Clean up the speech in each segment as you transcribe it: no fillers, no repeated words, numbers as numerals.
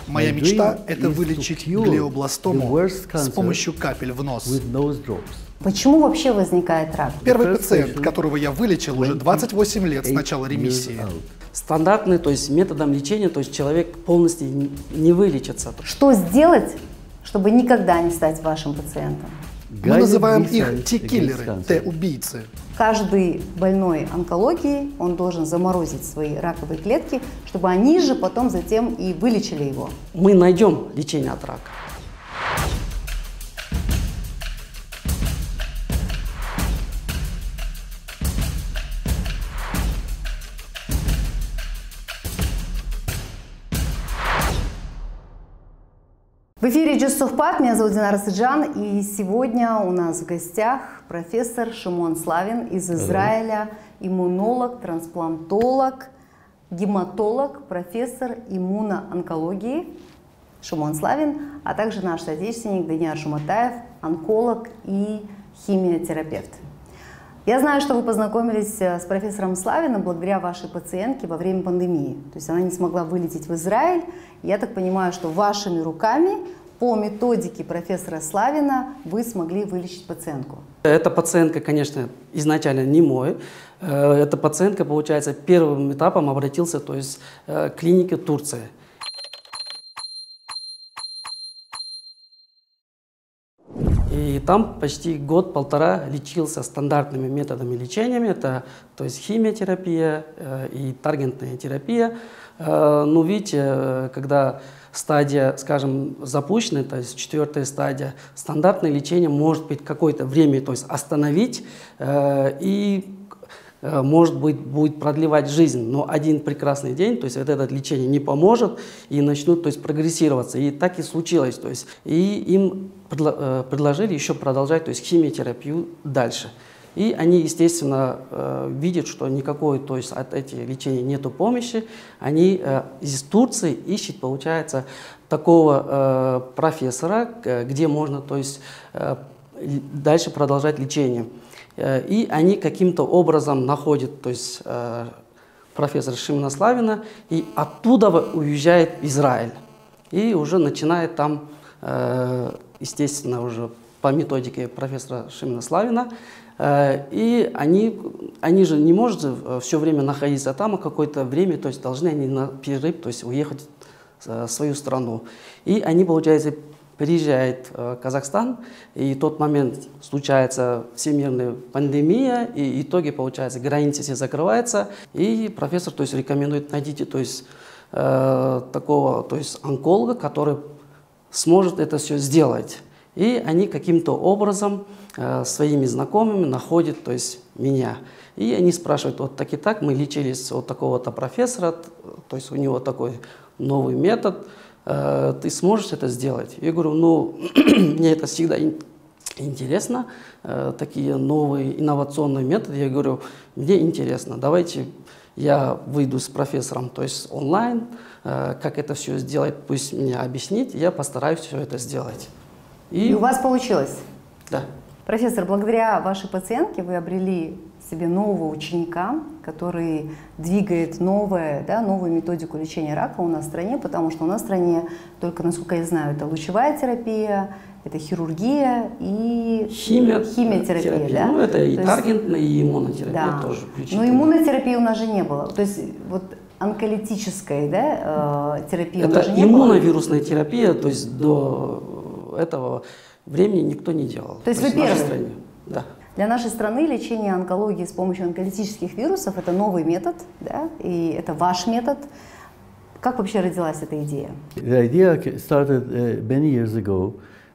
Моя мечта – это вылечить глиобластому с помощью капель в нос. Почему вообще возникает рак? Первый пациент, которого я вылечил, уже 28 лет с начала ремиссии. Стандартный, то есть методом лечения, то есть человек полностью не вылечится. Что сделать, чтобы никогда не стать вашим пациентом? Мы называем их Т-киллеры, Т-убийцы. Каждый больной онкологией, он должен заморозить свои раковые клетки, чтобы они же потом затем и вылечили его. Мы найдем лечение от рака. В эфире «Джуссовпат», меня зовут Динара Саджан, и сегодня у нас в гостях профессор Шимон Славин из Израиля, иммунолог, трансплантолог, гематолог, профессор иммуноонкологии Шимон Славин, а также наш соотечественник Даниил Шуматаев, онколог и химиотерапевт. Я знаю, что вы познакомились с профессором Славиным благодаря вашей пациентке во время пандемии. То есть она не смогла вылететь в Израиль. Я так понимаю, что вашими руками по методике профессора Славина вы смогли вылечить пациентку. Эта пациентка, конечно, изначально не мой. Эта пациентка, получается, первым этапом обратился, то есть к клинике Турции. И там почти год-полтора лечился стандартными методами лечения, это то есть химиотерапия и таргетная терапия. Но видите, когда стадия, скажем, запущена, то есть 4-я стадия, стандартное лечение может быть какое-то время, то есть остановить и может быть, будет продлевать жизнь, но один прекрасный день, то есть вот это лечение не поможет и начнут, то есть, прогрессироваться. И так и случилось, то есть, и им предложили еще продолжать, то есть, химиотерапию дальше. И они, естественно, видят, что никакой, то есть, от этих лечений нету помощи. Они из Турции ищут, получается, такого профессора, где можно, то есть, дальше продолжать лечение. И они каким-то образом находят, то есть профессора Шимона Славина, и оттуда уезжает в Израиль. И уже начинает там, естественно, уже по методике профессора Шимона Славина. И они же не могут все время находиться там, а какое-то время, то есть должны они на перерыв, то есть уехать в свою страну. И они, получается, приезжает в Казахстан, и в тот момент случается всемирная пандемия, и в итоге, получается, границы все закрываются, и профессор, то есть, рекомендует, найдите, то есть, такого, то есть, онколога, который сможет это все сделать. И они каким-то образом своими знакомыми находят, то есть, меня. И они спрашивают, вот так и так, мы лечились от такого-то профессора, то есть, у него такой новый метод, ты сможешь это сделать? Я говорю, ну, мне это всегда интересно, такие новые инновационные методы. Я говорю, мне интересно, давайте я выйду с профессором, то есть онлайн, как это все сделать, пусть мне объяснит, я постараюсь все это сделать. И у вас получилось? Да. Профессор, благодаря вашей пациентке вы обрели себе нового ученика, который двигает новую методику лечения рака у нас в стране, потому что у нас в стране, только насколько я знаю, это лучевая терапия, это хирургия и химиотерапия. Да? Ну, это и таргетная, и иммунотерапия, да, тоже. Но иммунотерапии у нас же не было. То есть вот онколитической, да, терапии у нас же не было. Это иммуновирусная терапия, то есть до этого времени никто не делал. То есть вы первый? Да. Для нашей страны лечение онкологии с помощью онколитических вирусов – это новый метод, да, и это ваш метод. Как вообще родилась эта идея? The idea started many years ago.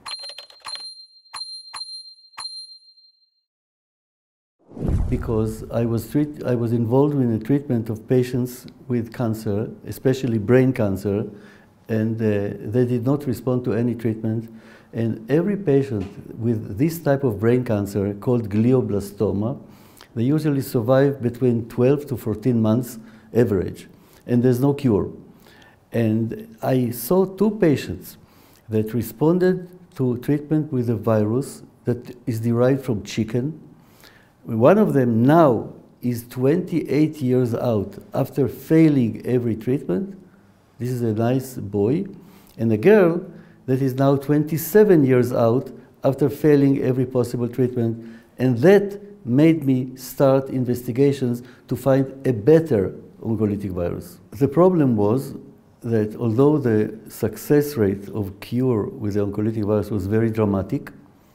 Because I was involved in the treatment of patients with cancer, especially brain cancer, and they did not respond to any treatment. And every patient with this type of brain cancer, called glioblastoma, they usually survive between 12 to 14 months average, and there's no cure. And I saw 2 patients that responded to treatment with a virus that is derived from chicken. One of them now is 28 years out after failing every treatment. This is a nice boy. and a girl that is now 27 years out after failing every possible treatment, and that made me start investigations to find a better oncolytic virus. The problem was that although the success rate of cure with the oncolytic virus was very dramatic,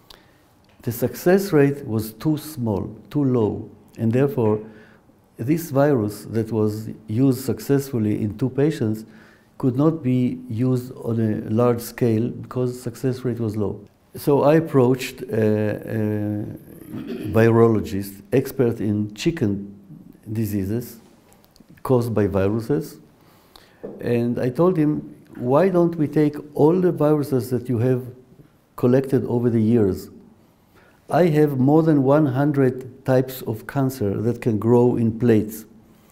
the success rate was too small, too low, and therefore this virus that was used successfully in 2 patients could not be used on a large scale because success rate was low. So I approached a virologist, expert in chicken diseases caused by viruses, and I told him, why don't we take all the viruses that you have collected over the years? I have more than 100 types of cancer that can grow in plates.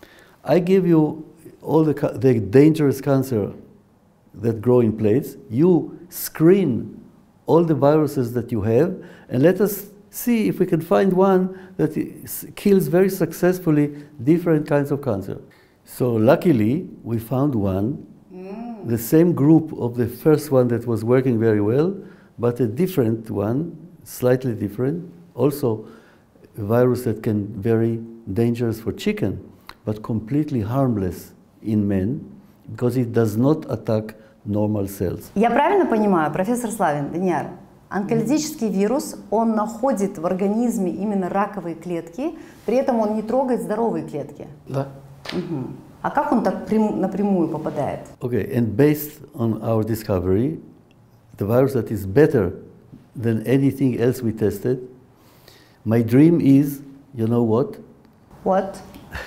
I give you all the dangerous cancer that grow in plates. You screen all the viruses that you have, and let us see if we can find one that kills very successfully different kinds of cancer. So luckily, we found one, the same group of the first one that was working very well, but a different one, slightly different, also a virus that can be very dangerous for chicken, but completely harmless in men, because it does not attack normal cells. Я правильно понимаю, профессор Славин, Данияр, онколитический вирус, он находит в организме именно раковые клетки, при этом он не трогает здоровые клетки? Да. А как он так напрямую попадает? Okay, and based on our discovery, the virus that is better than anything else we tested, my dream is, you know what? What?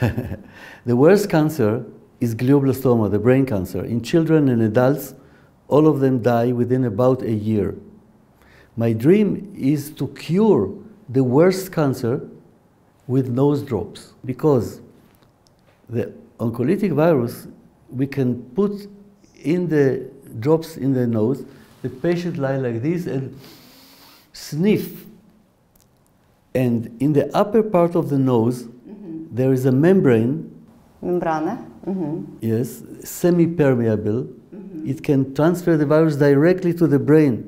The worst cancer is glioblastoma, the brain cancer. In children and adults, all of them die within about a year. My dream is to cure the worst cancer with nose drops, because the oncolytic virus we can put in the drops in the nose, the patient lie like this and sniff. And in the upper part of the nose, there is a membrane. Membrana. Yes, semi-permeable. It can transfer the virus directly to the brain.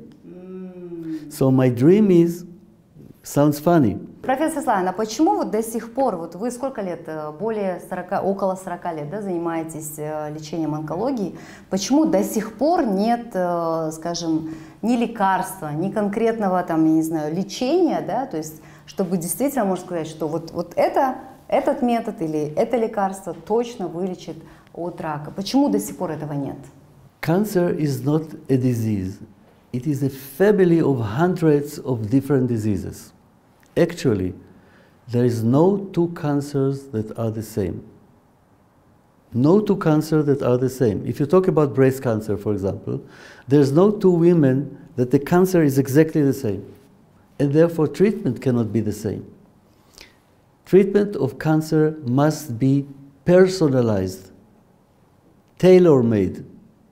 So my dream is, sounds funny. Профессор Славин, а почему вот до сих пор, вот вы сколько лет, более 40, около 40 лет, да, занимаетесь лечением онкологии, почему до сих пор нет, скажем, ни лекарства, ни конкретного там, я не знаю, лечения, да, то есть, чтобы действительно можно сказать, что вот этот метод или это лекарство точно вылечит от рака. Почему до сих пор этого нет? Cancer is not a disease. It is a family of hundreds of different diseases. Actually, there is no 2 cancers that are the same. No 2 cancers that are the same. If you talk about breast cancer, for example, there's no 2 women that the cancer is exactly the same. And therefore, treatment cannot be the same. Treatment of cancer must be personalized, tailor-made,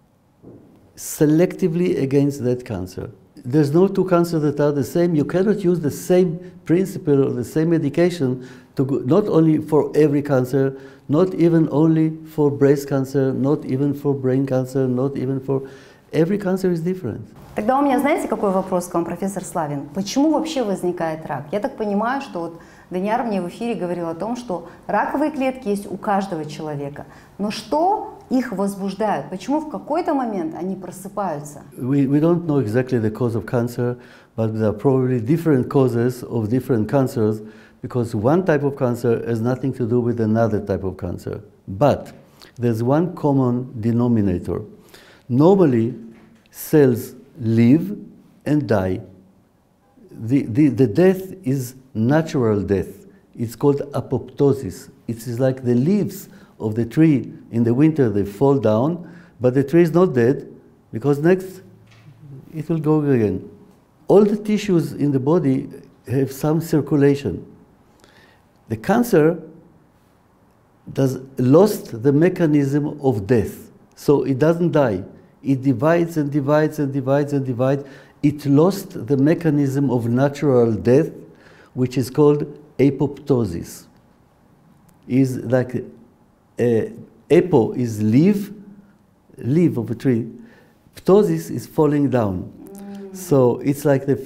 selectively against that cancer. There's no 2 cancers that are the same. You cannot use the same principle or the same medication to go, not only for every cancer, not even only for breast cancer, not even for brain cancer, not even for... Every cancer is different. Тогда у меня, знаете, какой вопрос к вам, профессор Славин? Почему вообще возникает рак? Я так понимаю, что вот Данияр мне в эфире говорил о том, что раковые клетки есть у каждого человека. Но что их возбуждает? Почему в какой-то момент они просыпаются? We don't know exactly the cause of cancer, but there are probably different causes of different cancers, because one type of cancer has nothing to do with another type of cancer. But there's one common denominator. Normally, cells live and die. The death is natural death. It's called apoptosis. It is like the leaves of the tree in the winter, they fall down, but the tree is not dead, because next it will go again. All the tissues in the body have some circulation. The cancer lost the mechanism of death, so it doesn't die. It divides and divides and divides and divides. It lost the mechanism of natural death, which is called apoptosis. Is like apo is leaf of a tree. ptosis is falling down. So it's like the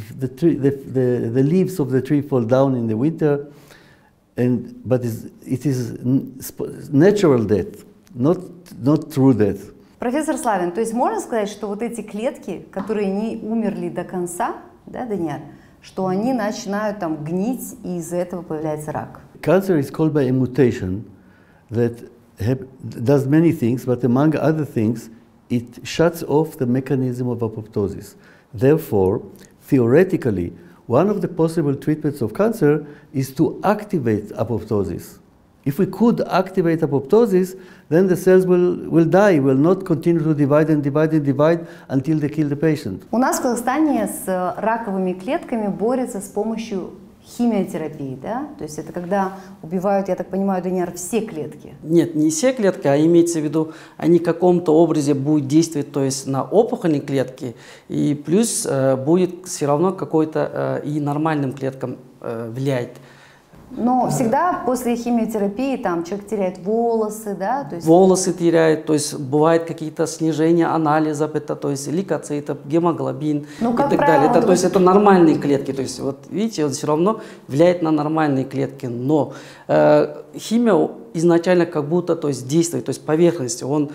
leaves of the tree fall down in the winter, but it is natural death, not true death. Профессор Славин, то есть можно сказать, что вот эти клетки, которые не умерли до конца, да, Даниэль, что они начинают там гнить, и из-за этого появляется рак? Cancer is caused by a mutation that does many things, but among other things, it shuts off the mechanism of apoptosis. Therefore, theoretically, one of the possible treatments of cancer is to activate apoptosis. If we could activate apoptosis, then the cells will die, will not continue to divide and divide and divide until they kill the patient. У нас в Казахстане с раковыми клетками борются с помощью химиотерапии, да? То есть это когда убивают, я так понимаю, Даниэль, все клетки? Нет, не все клетки, а имеется в виду, они в каком-то образе будут действовать, то есть на опухольные клетки, и плюс будет все равно какой-то и нормальным клеткам влиять. Но всегда после химиотерапии там человек теряет волосы, да? То есть... Волосы теряет, то есть бывает какие-то снижения анализов, это, то есть лейкоцитов, гемоглобин и так далее. Это, то есть это нормальные клетки, то есть вот видите, он все равно влияет на нормальные клетки, но химия изначально как будто, то есть действует, то есть поверхности, он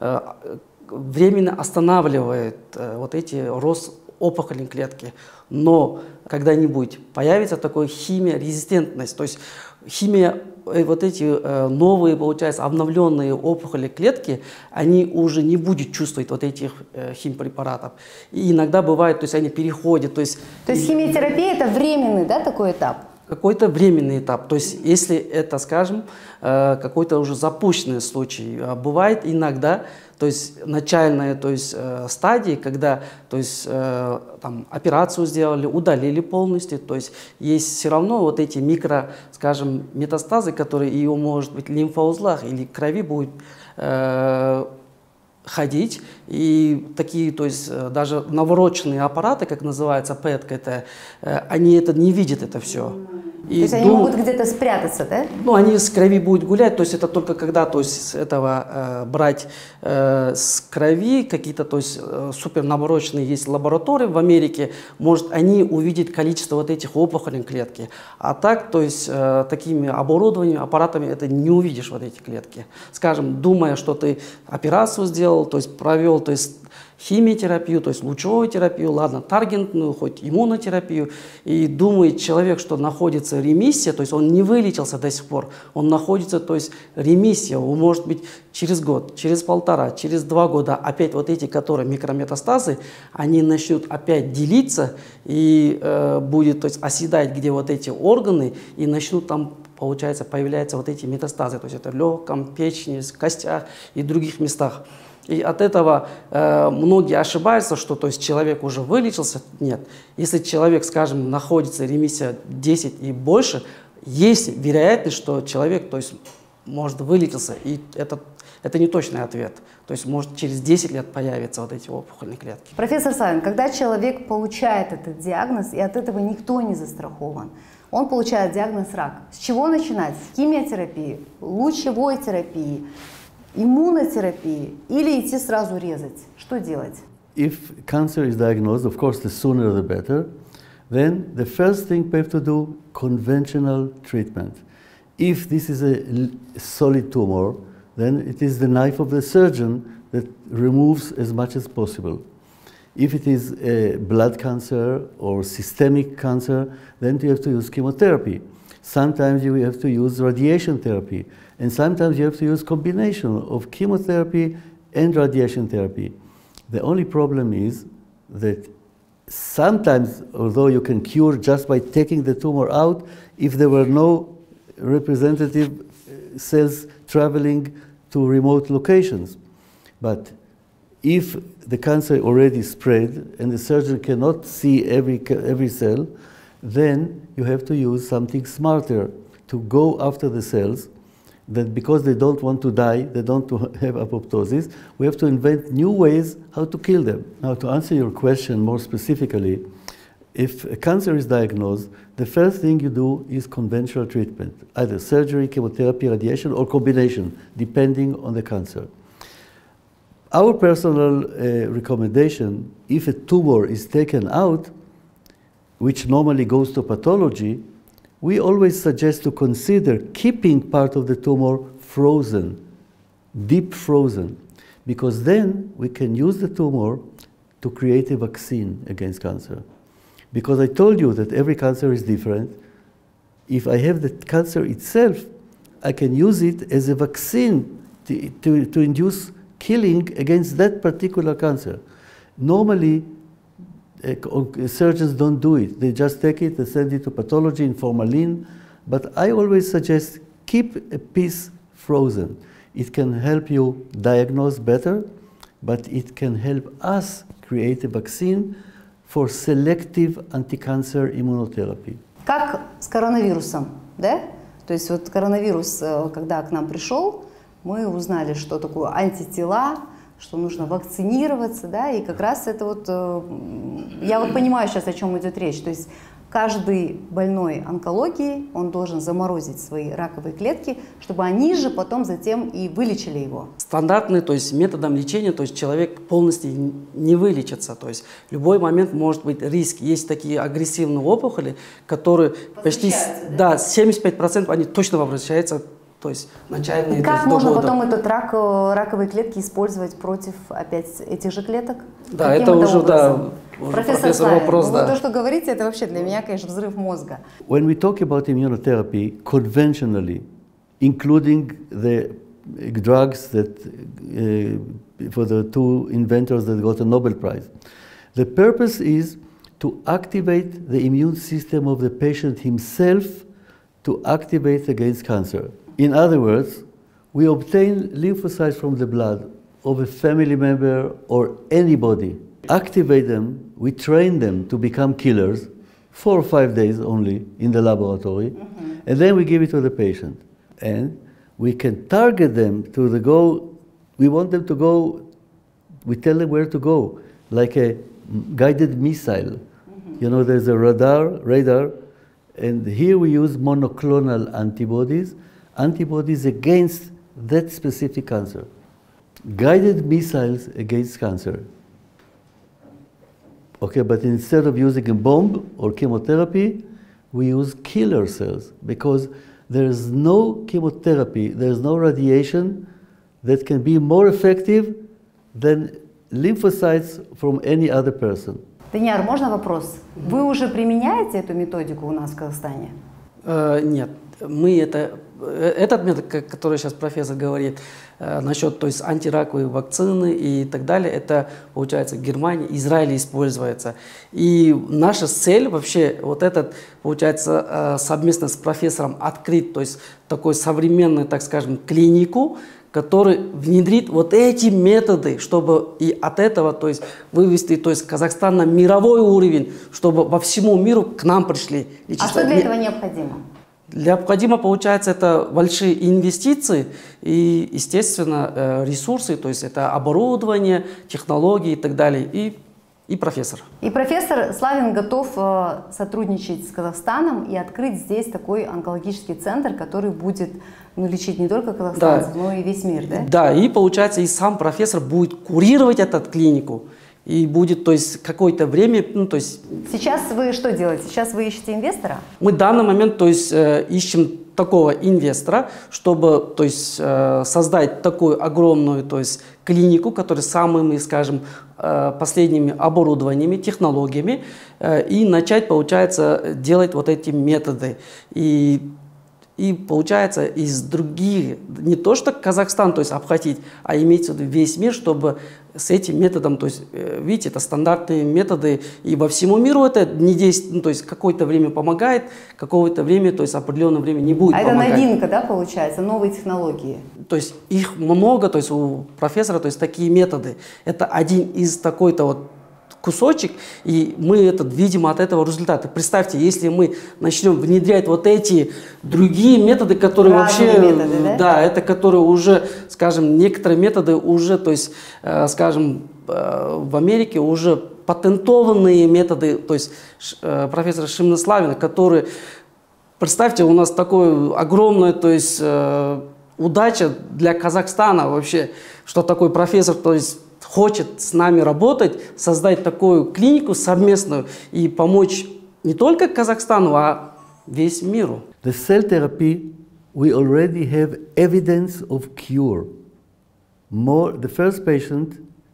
временно останавливает вот эти рост опухолевой клетки, но когда-нибудь появится такая химиорезистентность, то есть химия, вот эти новые, получается, обновленные опухоли клетки, они уже не будут чувствовать вот этих химпрепаратов. И иногда бывает, то есть они переходят. То есть химиотерапия – это временный, да, такой этап? Какой-то временный этап. То есть если это, скажем, какой-то уже запущенный случай, бывает иногда, то есть начальная, то есть стадии, когда, то есть там операцию сделали, удалили полностью, то есть есть все равно вот эти микро, скажем, метастазы, которые и может быть в лимфоузлах или крови будет ходить, и такие, то есть даже навороченные аппараты, как называется ПЭТ, они это не видят, это все. То есть они могут где-то спрятаться, да? Ну, они с крови будут гулять, то есть это только когда, то есть с этого брать с крови какие-то, то есть супер навороченные есть лаборатории в Америке, может они увидеть количество вот этих опухолей клетки, а так, то есть такими оборудованием, аппаратами это не увидишь вот эти клетки. Скажем, думая, что ты операцию сделал, то есть провел, то есть химиотерапию, то есть лучевую терапию, ладно, таргетную, хоть иммунотерапию, и думает человек, что находится в ремиссии, то есть он не вылечился до сих пор, он находится, то есть ремиссия, может быть через год, через полтора, через 2 года, опять вот эти, которые микрометастазы, они начнут опять делиться и будет, то есть оседать, где вот эти органы, и начнут там, получается, появляются вот эти метастазы, то есть это в легком, печени, костях и других местах. И от этого многие ошибаются, что то есть человек уже вылечился. Нет. Если человек, скажем, находится в ремиссии 10 и больше, есть вероятность, что человек, то есть, может вылечился. И это не точный ответ. То есть может через 10 лет появятся вот эти опухольные клетки. Профессор Славин, когда человек получает этот диагноз, и от этого никто не застрахован, он получает диагноз рак. С чего начинать? С химиотерапии, лучевой терапии, иммунотерапии или идти сразу резать? Что делать? If cancer is diagnosed, of course, the sooner the better, then the first thing we have to do, conventional treatment. If this is a solid tumor, then it is the knife of the surgeon that removes as much as possible. If it is a blood cancer or systemic cancer, then you have to use chemotherapy. Sometimes you have to use radiation therapy. And sometimes you have to use combination of chemotherapy and radiation therapy. The only problem is that sometimes, although you can cure just by taking the tumor out, if there were no representative cells traveling to remote locations. But if the cancer already spread and the surgeon cannot see every cell, then you have to use something smarter to go after the cells that because they don't want to die, they don't have apoptosis, we have to invent new ways how to kill them. Now, to answer your question more specifically, if a cancer is diagnosed, the first thing you do is conventional treatment, either surgery, chemotherapy, radiation, or combination, depending on the cancer. Our personal recommendation, if a tumor is taken out, which normally goes to pathology, we always suggest to consider keeping part of the tumor frozen, deep frozen, because then we can use the tumor to create a vaccine against cancer. Because I told you that every cancer is different. If I have the cancer itself, I can use it as a vaccine to induce killing against that particular cancer. Normally, surgeons don't do it. They just take it and send it to pathology in formalin. But I always suggest keep a piece frozen. It can help you diagnose better, but it can help us create a vaccine for selective anti-cancer immunotherapy. Как с коронавирусом, да? То есть вот коронавирус, когда к нам пришел, мы узнали, что такое антитела, что нужно вакцинироваться, да, и как раз это вот, я вот понимаю сейчас, о чем идет речь, то есть каждый больной онкологией, он должен заморозить свои раковые клетки, чтобы они же потом затем и вылечили его. Стандартный, то есть методом лечения, то есть человек полностью не вылечится, то есть в любой момент может быть риск. Есть такие агрессивные опухоли, которые почти, да, 75% они точно возвращаются. То есть начальные. И как можно потом этот раковые клетки использовать против опять этих же клеток? Да, это уже, да, профессор Славин, вопрос, да. Вы то, что говорите, это вообще для меня, конечно, взрыв мозга. When we talk about immunotherapy conventionally, including the drugs that for the two inventors that got a Nobel Prize, the purpose is to activate the immune system of the patient himself to activate against cancer. In other words, we obtain lymphocytes from the blood of a family member or anybody, activate them, we train them to become killers, 4 or 5 days only in the laboratory, and then we give it to the patient. And we can target them to the goal, we want them to go, we tell them where to go, like a guided missile. You know, there's a radar, and here we use monoclonal antibodies against that specific cancer. Guided missiles against cancer. Okay, but instead of using a bomb or chemotherapy, we use killer cells because there is no chemotherapy, there is no radiation that can be more effective than lymphocytes from any other person. Даниар, можно вопрос? Вы уже применяете эту методику у нас в Казахстане? Нет. Мы этот метод, который сейчас профессор говорит, насчет, то есть антираковой вакцины и так далее, это, получается, в Германии, Израиле используется. И наша цель вообще, вот этот, получается, совместно с профессором открыть, то есть такой современный, так скажем, клинику, который внедрит вот эти методы, чтобы и от этого, то есть вывести, то есть Казахстан на мировой уровень, чтобы во всему миру к нам пришли. А что для этого необходимо? Необходимо, получается, это большие инвестиции и, естественно, ресурсы, то есть это оборудование, технологии и так далее, и профессор. И профессор Славин готов сотрудничать с Казахстаном и открыть здесь такой онкологический центр, который будет лечить не только казахстанцев, да, но и весь мир, да? Да, и получается, и сам профессор будет курировать эту клинику. И будет, то есть, какое-то время, ну, то есть... Сейчас вы что делаете? Сейчас вы ищете инвестора? Мы в данный момент, то есть, ищем такого инвестора, чтобы, то есть, создать такую огромную, то есть, клинику, которая с самыми, скажем, последними оборудованиями, технологиями, и начать, получается, делать вот эти методы. И получается из других, не то что Казахстан, то есть обхватить, а иметь в виду весь мир, чтобы с этим методом, то есть, видите, это стандартные методы, и во всему миру это не действует, ну, то есть какое-то время помогает, какое-то время, то есть определенное время не будет помогать. Это новинка, да, получается, новые технологии? То есть их много, то есть у профессора, то есть такие методы. Это один из такой-то вот кусочек, и мы видим от этого результаты. Представьте, если мы начнем внедрять вот эти другие методы, которые разные вообще, методы, да, это которые уже, скажем, некоторые методы уже, то есть, скажем, в Америке уже патентованные методы, то есть профессор Славина, который, представьте, у нас такое огромное, то есть удача для Казахстана вообще, что такой профессор, то есть хочет с нами работать, создать такую клинику совместную и помочь не только Казахстану, а весь миру. The cell therapy, we already have evidence of cure. The first patient,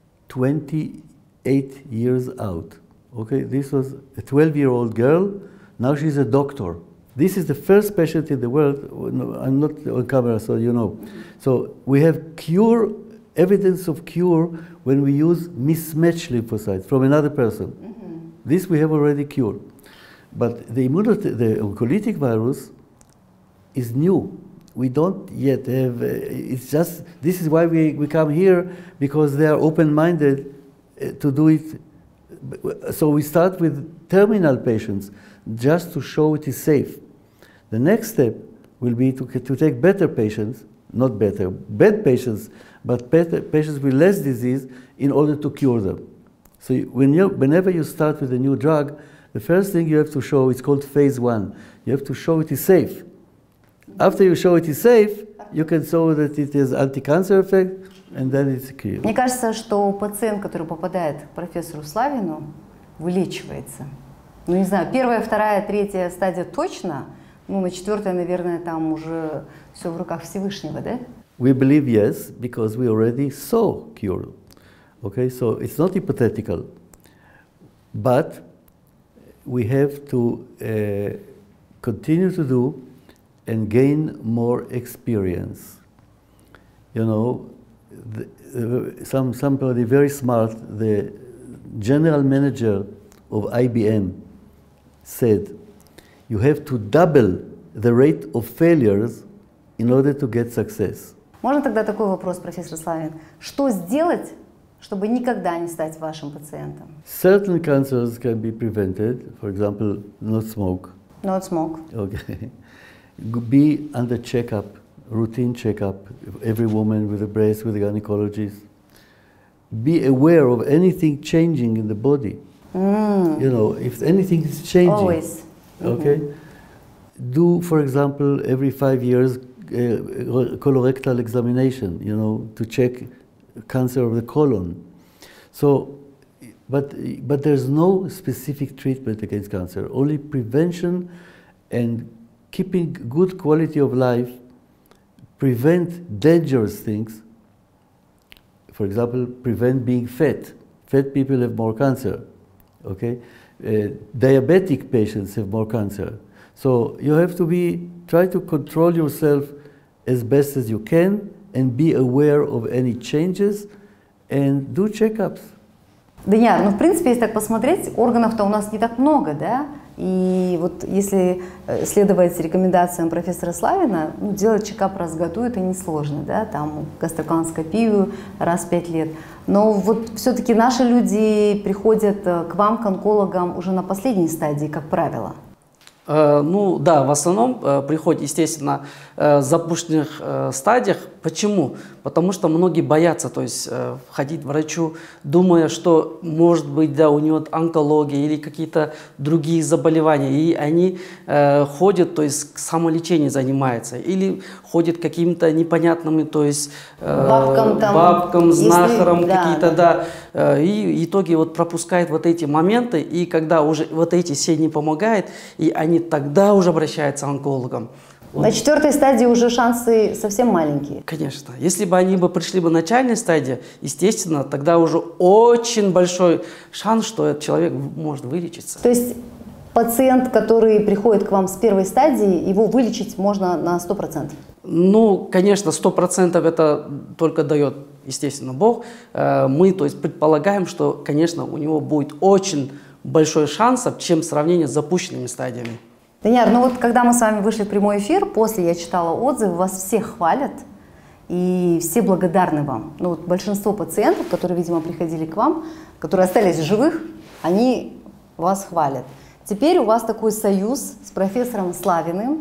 28 years out. Okay, this was a 12-year-old girl. Now she's a doctor. This is the first patient in the world. No, I'm not on camera, so you know. So we have cure, evidence of cure when we use mismatched lymphocytes from another person. This we have already cured. But the oncolytic virus is new. We don't yet have, it's just, this is why we come here, because they are open-minded to do it. So we start with terminal patients, just to show it is safe. The next step will be to take better patients, not better, bad patients, but better patients with less disease in order to cure them. So whenever you start with a new drug, the first thing you have to show, it's called phase 1. You have to show it is safe. After you show it is safe, you can show that it has anti-cancer effect, and then it's clear. Мне кажется, что пациент, который попадает к профессору Славину, вылечивается. Ну, не знаю, первая, вторая, третья стадия точно, ну, на четвертая, наверное, там уже все в руках Всевышнего, да? We believe yes, because we already saw cure. Okay, so it's not hypothetical, but we have to continue to do and gain more experience. You know, somebody very smart, the general manager of IBM said, you have to double the rate of failures in order to get success. Можно тогда такой вопрос, профессор Славин? Что сделать, чтобы никогда не стать вашим пациентом? Certain cancers can be prevented. For example, not smoke. Not smoke. Okay. Be under checkup, routine checkup, every woman with a breast, with a gynecologist. Be aware of anything changing in the body. You know, if anything is changing. Always. Okay. Do, for example, every 5 years, colorectal examination, you know, to check cancer of the colon. So, but there's no specific treatment against cancer, only prevention and keeping good quality of life, prevent dangerous things. For example, prevent being fat. Fat people have more cancer, okay? Diabetic patients have more cancer. So you have to try to control yourself as best as you can and be aware of any changes and do checkups. Данияр, ну в принципе, если так посмотреть, органов-то у нас не так много, да? И вот если следовать рекомендациям профессора Славина, ну, делать чекап раз в году это несложно, да? Там гастроколоноскопию раз в 5 лет. Но вот все-таки наши люди приходят к вам, к онкологам, уже на последней стадии, как правило. Ну да, в основном приходят, естественно, в запущенных стадиях. Почему? Потому что многие боятся, то есть ходить к врачу, думая, что может быть, да, у него онкология или какие-то другие заболевания, и они ходят, то есть самолечением занимаются, или ходят какими-то непонятными, то есть бабкам, знахарам, какие-то, да, и в итоге вот пропускают вот эти моменты, и когда уже вот эти все не помогают, и они тогда уже обращаются к онкологам. На 4-й стадии уже шансы совсем маленькие. Конечно. Если бы они пришли бы в начальной стадии, естественно, тогда уже очень большой шанс, что этот человек может вылечиться. То есть пациент, который приходит к вам с 1-й стадии, его вылечить можно на 100%? Ну, конечно, 100% это только дает, естественно, Бог. Мы, то есть, предполагаем, что, конечно, у него будет очень большой шанс, чем в сравнении с запущенными стадиями. Данияр, ну вот когда мы с вами вышли в прямой эфир, после я читала отзывы, вас всех хвалят и все благодарны вам. Ну вот большинство пациентов, которые, видимо, приходили к вам, которые остались в живых, они вас хвалят. Теперь у вас такой союз с профессором Славиным,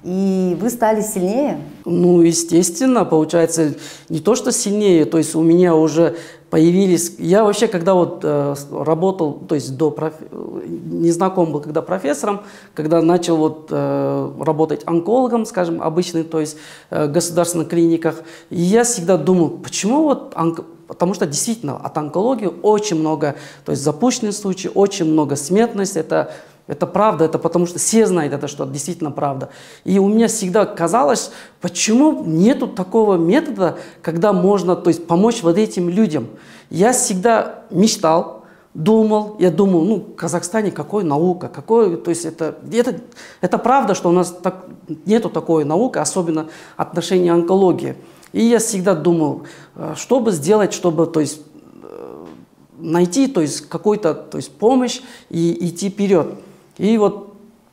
и вы стали сильнее? Ну, естественно, получается, не то что сильнее, то есть у меня уже появились... Я вообще, когда вот работал, то есть не знаком был когда профессором, когда начал вот работать онкологом, скажем, обычным, то есть в государственных клиниках, и я всегда думал, почему вот Потому что действительно от онкологии очень много, то есть запущенных случаев, очень много смертности. Это правда, это потому что все знают это, что действительно правда. И у меня всегда казалось, почему нету такого метода, когда можно, то есть, помочь вот этим людям. Я всегда мечтал, я думал, ну, в Казахстане какой наука, то есть это правда, что у нас нету такой науки, особенно отношения онкологии. И я всегда думал, что бы сделать, чтобы, то есть, найти, то есть, какую-то, то есть, помощь и идти вперед. И вот,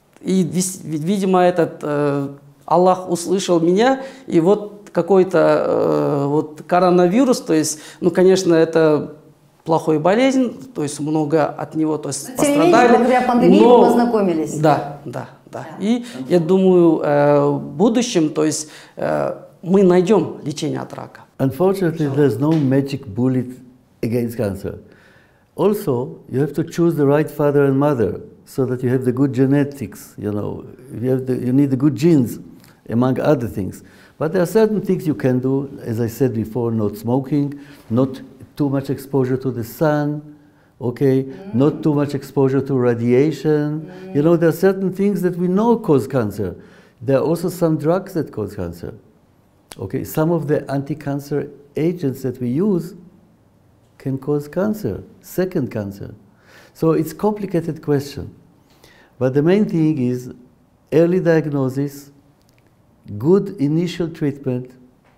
видимо, Аллах услышал меня, и вот какой-то вот коронавирус, то есть, ну, конечно, это плохая болезнь, то есть много от него, то есть, пострадали. Благодаря пандемии вы познакомились. Да. И я думаю, в будущем, то есть, мы найдем лечение от рака. Unfortunately, there's no magic bullet against cancer. Also, you have to choose the right father and mother so that you have the good genetics, you know. You need the good genes, among other things. But there are certain things you can do, as I said before, not smoking, not too much exposure to the sun, okay, not too much exposure to radiation. You know, there are certain things that we know cause cancer. There are also some drugs that cause cancer. Okay, some of the anti-cancer agents that we use can cause cancer, second cancer. So it's a complicated question. But the main thing is early diagnosis, good initial treatment.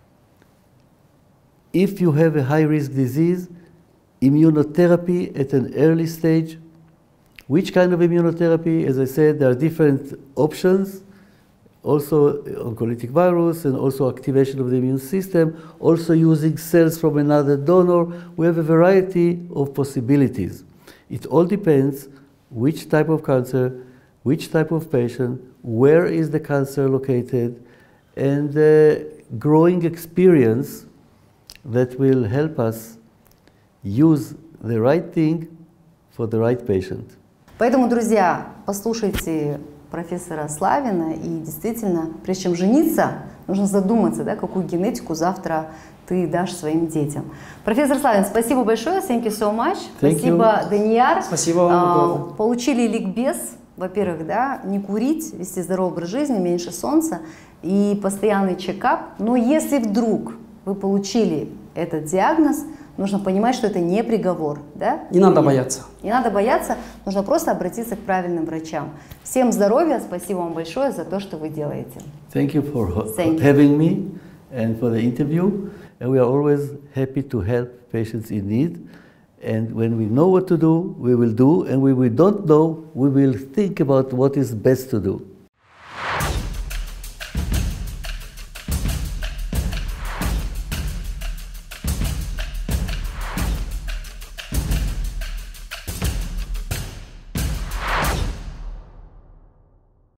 If you have a high-risk disease, immunotherapy at an early stage. Which kind of immunotherapy? As I said, there are different options. Also oncolytic virus and also activation of the immune system, also using cells from another donor. We have a variety of possibilities. It all depends which type of cancer, which type of patient, where is the cancer located, and growing experience that will help us use the right thing for the right patient. Поэтому, друзья, послушайте профессора Славина, и действительно, прежде чем жениться, нужно задуматься, да, какую генетику завтра ты дашь своим детям. Профессор Славин, спасибо большое, thank you so much. Спасибо, Данияр. Спасибо вам. Получили ликбез, во-первых, да, не курить, вести здоровый образ жизни, меньше солнца и постоянный чекап. Но если вдруг вы получили этот диагноз, нужно понимать, что это не приговор. Да? Не надо бояться. Не надо бояться, нужно просто обратиться к правильным врачам. Всем здоровья, спасибо вам большое за то, что вы делаете. Thank you for having me and for the interview. And we are always happy to help patients in need. And when we know what to do, we will do. And when we don't know, we will think about what is best to do.